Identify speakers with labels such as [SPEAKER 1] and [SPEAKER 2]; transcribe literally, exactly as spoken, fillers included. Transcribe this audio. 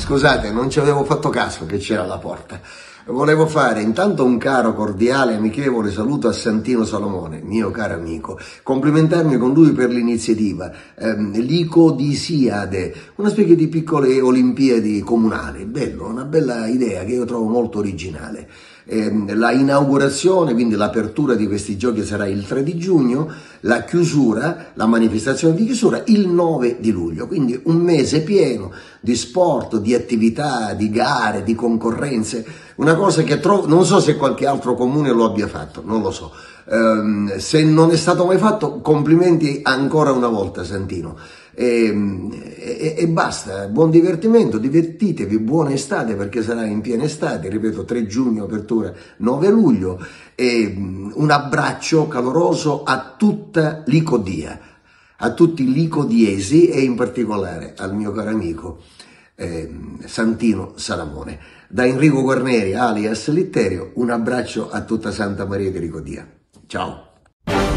[SPEAKER 1] scusate, non ci avevo fatto caso che c'era la porta. Volevo fare intanto un caro, cordiale, amichevole saluto a Santino Salomone, mio caro amico, complimentarmi con lui per l'iniziativa, ehm, l'Icodisiade, una specie di piccole Olimpiadi comunali, bello, una bella idea che io trovo molto originale. Ehm, la inaugurazione, quindi l'apertura di questi giochi sarà il tre di giugno, la chiusura, la manifestazione di chiusura il nove di luglio, quindi un mese pieno di sport, di attività, di gare, di concorrenze, una cosa che trovo, non so se qualche altro comune lo abbia fatto, non lo so, ehm, se non è stato mai fatto, complimenti ancora una volta Santino. E, e, e basta, buon divertimento, divertitevi, buona estate perché sarà in piena estate, ripeto tre giugno apertura, nove luglio, e un abbraccio caloroso a tutta l'Icodia, a tutti i licodiesi e in particolare al mio caro amico eh, Santino Salamone. Da Enrico Guarneri alias Litterio un abbraccio a tutta Santa Maria di Licodia, ciao!